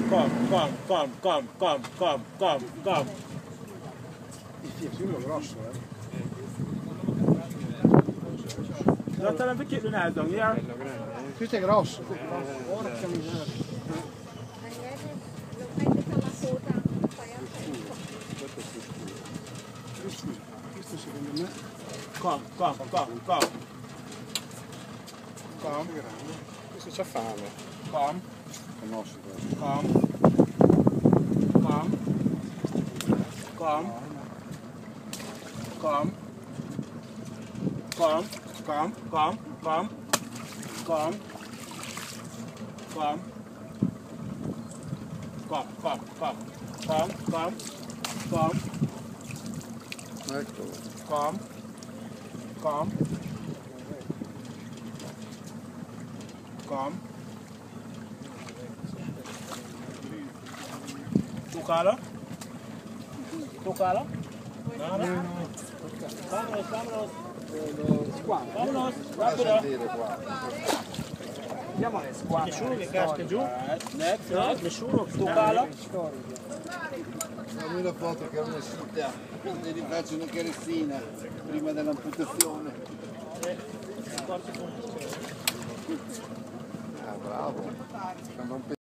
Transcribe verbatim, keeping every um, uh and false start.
calm, calm, calm, calm, calm, calm, calm, calm. Il filo è grosso, eh. Lasciala un picchio in alto, via. Questo è grosso. Ora che miseria. Questo secondo me. Calm, calm, calm, calm. Calm. Questo c'ha fame. Calm. Conosci questo. Calm. Calm. Calm. Calm. Calm. Calm. Calm. Calm. Calm. Calm. Calm. Calm. Calm. Calm. Calm. Calm. Ecco. Calm. Calm. Calm. Toccalo. Toccalo. No, no. Vámonos, vámonos. Vámonos, rapido. Andiamo alle squadre. Nessuno che casca giù. Next, no, nessuno. Toccalo. Fammi una foto che ho messo in te, quindi gli faccio una caressina prima dell'amputazione. Ah, bravo.